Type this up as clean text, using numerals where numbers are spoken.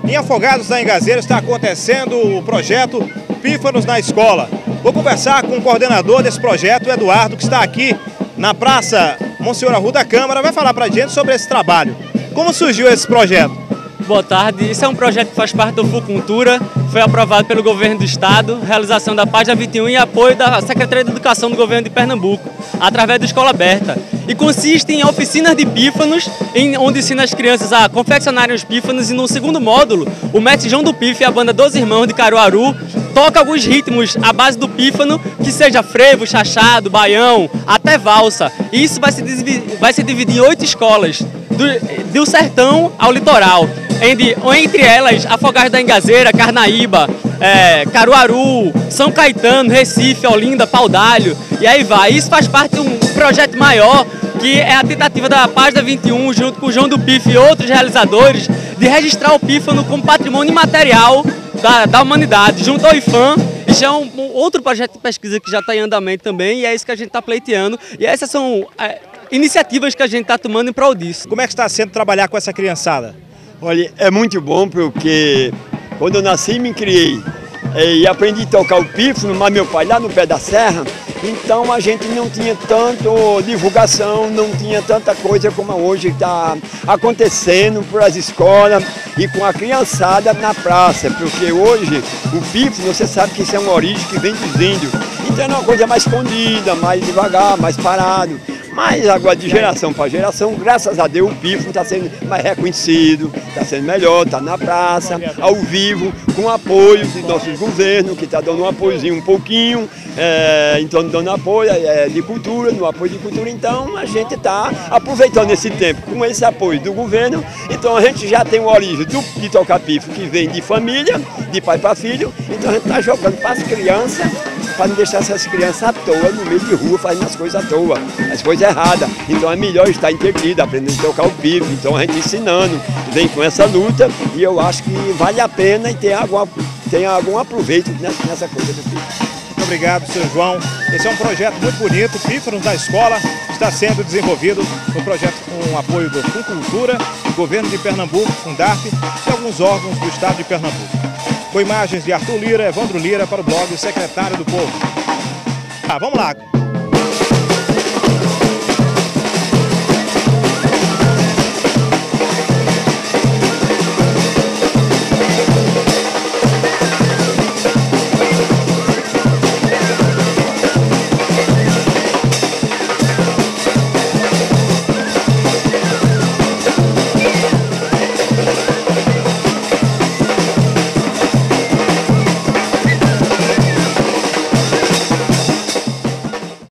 Em Afogados da Engazeira está acontecendo o projeto Pífanos na Escola. Vou conversar com o coordenador desse projeto, o Eduardo, que está aqui na Praça Monsenhor Arruda da Câmara, vai falar para a gente sobre esse trabalho. Como surgiu esse projeto? Boa tarde, isso é um projeto que faz parte do FUCultura, foi aprovado pelo Governo do Estado, realização da Página 21 e apoio da Secretaria de Educação do Governo de Pernambuco, através da Escola Aberta. E consiste em oficinas de pífanos, onde ensina as crianças a confeccionarem os pífanos, e no segundo módulo, o mestre João do Pífano e a banda Dos Irmãos de Caruaru toca alguns ritmos à base do pífano, que seja frevo, chachado, baião, até valsa. E isso vai se dividir em 8 escolas, do sertão ao litoral. Entre elas, Afogados da Engazeira, Carnaíba, Caruaru, São Caetano, Recife, Olinda, Paudalho, e aí vai. Isso faz parte de um projeto maior, que é a tentativa da Página 21, junto com o João do Pífano e outros realizadores, de registrar o pífano como patrimônio imaterial da humanidade, junto ao IFAM. Isso é um outro projeto de pesquisa que já está em andamento também, e é isso que a gente está pleiteando, e essas são iniciativas que a gente está tomando em prol disso. Como é que está sendo trabalhar com essa criançada? Olha, é muito bom porque quando eu nasci me criei e aprendi a tocar o pífano, mas meu pai lá no pé da serra, então a gente não tinha tanto divulgação, não tinha tanta coisa como hoje está acontecendo pelas escolas e com a criançada na praça, porque hoje o pífano, você sabe que isso é uma origem que vem dos índios, então é uma coisa mais escondida, mais devagar, mais parado. Mas agora de geração para geração, graças a Deus, o pífano está sendo mais reconhecido, está sendo melhor, está na praça, ao vivo, com apoio de nossos governos, que está dando um apoiozinho um pouquinho, então dando apoio de cultura, no apoio de cultura, então a gente está aproveitando esse tempo com esse apoio do governo, então a gente já tem uma origem de tocar pífano que vem de família, de pai para filho, então a gente está jogando para as crianças, para não deixar essas crianças à toa, no meio de rua, fazendo as coisas à toa, as coisas erradas. Então é melhor estar intertido, aprendendo a tocar o pífano. Então a gente ensinando, vem com essa luta, e eu acho que vale a pena e tem algum aproveito nessa coisa do pífano. Muito obrigado, seu João. Esse é um projeto muito bonito, Pífanos na Escola, está sendo desenvolvido no projeto com o apoio do FUCultura, Governo de Pernambuco, Fundarp e alguns órgãos do Estado de Pernambuco. Com imagens de Arthur Lira, Evandro Lira para o blog Secretário do Povo. Vamos lá.